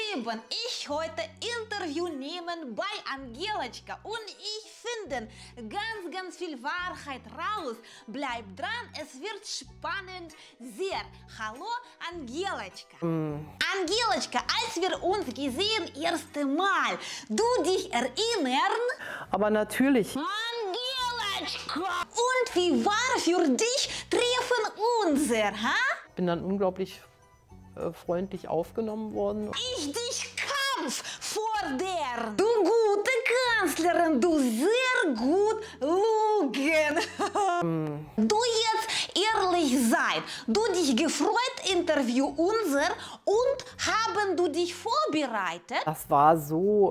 Lieben, ich heute Interview nehmen bei Angelочка und ich finde ganz viel Wahrheit raus. Bleibt dran, es wird spannend sehr. Hallo Angelочка. Angelочка, als wir uns gesehen erste Mal, du dich erinnern? Aber natürlich. Angelочка! Und wie war für dich Treffen unser, ha? Bin dann unglaublich freundlich aufgenommen worden. Ich dich Kampf vor der. Du gute Kanzlerin, du sehr gut lügen. Du jetzt ehrlich sein. Du dich gefreut, Interview unser und haben du dich vorbereitet? Das war so,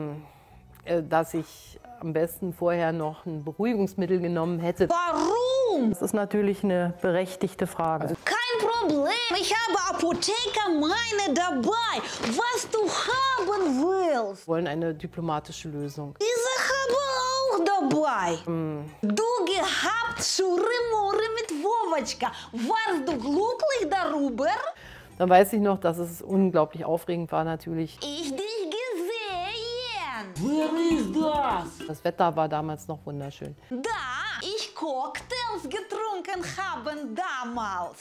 dass ich am besten vorher noch ein Beruhigungsmittel genommen hätte. Warum? Das ist natürlich eine berechtigte Frage. Kein Problem, ich habe Apotheker meine dabei, was du haben willst. Wir wollen eine diplomatische Lösung. Diese habe auch dabei. Du gehabt Schurre-Murre mit Vovочка. Warst du glücklich darüber? Dann weiß ich noch, dass es unglaublich aufregend war natürlich. Ich dich gesehen. Wer ist das? Das Wetter war damals noch wunderschön. Da ich Cocktails getrunken haben damals.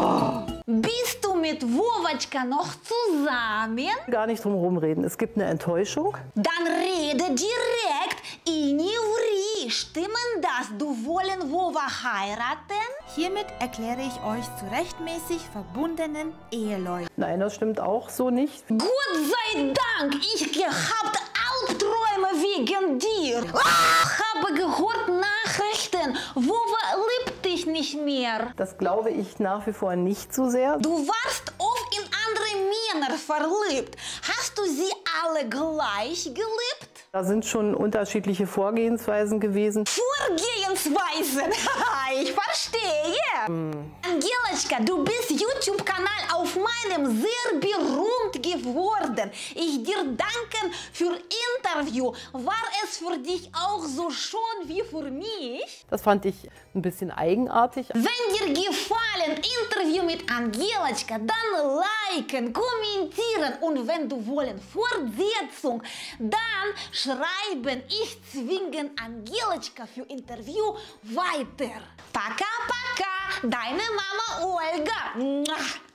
Bist du mit Vovочка noch zusammen? Gar nicht drum herum reden. Es gibt eine Enttäuschung. Dann rede direkt in Ivri. Stimmen das? Du wollen Vova heiraten? Hiermit erkläre ich euch zu rechtmäßig verbundenen Eheleuten. Nein, das stimmt auch so nicht. Gott sei Dank, ich gehabt Albträume wegen dir. Habe gehört Nachrichten, Vova liebt dich nicht mehr. Das glaube ich nach wie vor nicht so sehr. Du warst oft in andere Männer verliebt. Hast du sie alle gleich geliebt? Da sind schon unterschiedliche Vorgehensweisen gewesen. Vorgehensweisen, ich verstehe. Angelочка, du bist YouTube-Kanal auf meinem sehr berühmt geworden. Ich dir danken für Interview. War es für dich auch so schön wie für mich? Das fand ich ein bisschen eigenartig. Wenn dir gefallen Interview mit Angelочка, dann liken, kommentieren und wenn du wollen Fortsetzung, dann schreiben. Ich zwinge Angelочка für Interview weiter. Пока-пока, deine Mama Olga.